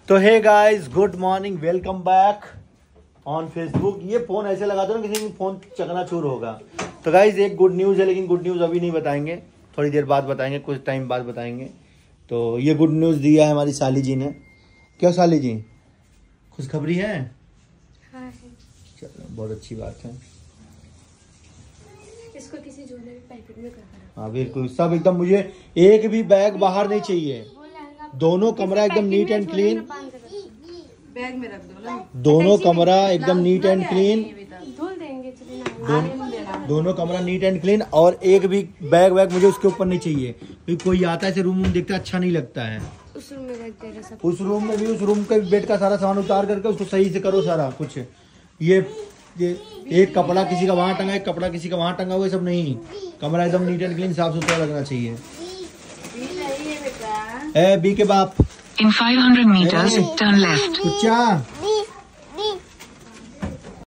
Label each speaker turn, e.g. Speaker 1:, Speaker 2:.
Speaker 1: तो hey guys, good morning, welcome back on Facebook. ये phone ऐसे लगा दो ना किसी फोन चकनाचूर होगा। तो गाइस एक गुड न्यूज़ है, लेकिन गुड न्यूज़ अभी नहीं बताएंगे, थोड़ी देर बाद बताएंगे, कुछ टाइम बाद बताएंगे। तो ये गुड न्यूज़ दिया है हमारी साली जी ने। क्या साली जी, खुशखबरी है?
Speaker 2: हाँ,
Speaker 1: चलो बहुत अच्छी बात है।
Speaker 2: इसको किसी ज्वेलरी पैकेट में कर।
Speaker 1: हाँ बिल्कुल, सब एकदम, मुझे एक भी बैग बाहर नहीं चाहिए। दोनों कमरा एकदम नीट एंड क्लीन,
Speaker 3: बैग में रख दो ना।
Speaker 1: दोनों कमरा एकदम नीट एंड क्लीन,
Speaker 2: धुल देंगे,
Speaker 1: दोनों कमरा नीट एंड क्लीन। और एक भी बैग मुझे उसके ऊपर नहीं चाहिए, क्योंकि कोई आता है ऐसे रूम देखता है अच्छा नहीं लगता है।
Speaker 2: उस रूम में रख देगा सब।
Speaker 1: उस रूम में भी, उस रूम के बेड का सारा सामान उतार करके उसको सही से करो सारा कुछ। ये एक कपड़ा किसी का वहाँ टंगा, एक कपड़ा किसी का वहाँ टंगा हुआ, सब नहीं। कमरा एकदम नीट एंड क्लीन, साफ सुथरा लगना चाहिए। बी के बाप,
Speaker 4: In 500 meters, turn left.
Speaker 1: कुच्चा